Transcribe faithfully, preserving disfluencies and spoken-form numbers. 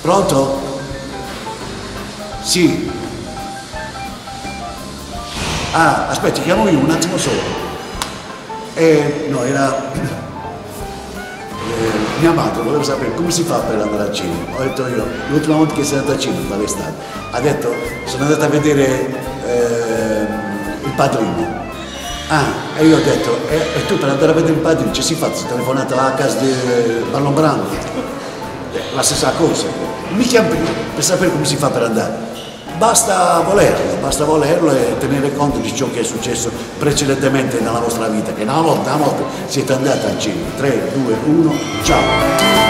Pronto? Sì. Ah, aspetti, chiamo io un attimo solo. Eh, no, era... Eh, mia madre voleva sapere come si fa per andare al cinema. Ho detto io, l'ultima volta che sei andato al cinema, qual è stato? Ha detto, sono andato a vedere eh, Il Padrino. Ah, e io ho detto, e, e tu per andare a vedere Il Padrino ci si fa? Si è telefonato a casa di Marlon Brando. La stessa cosa. Mi chiami per sapere come si fa per andare. Basta volerlo, basta volerlo e tenere conto di ciò che è successo precedentemente nella vostra vita, che una volta, una volta siete andati al cinema. tre, due, uno, ciao!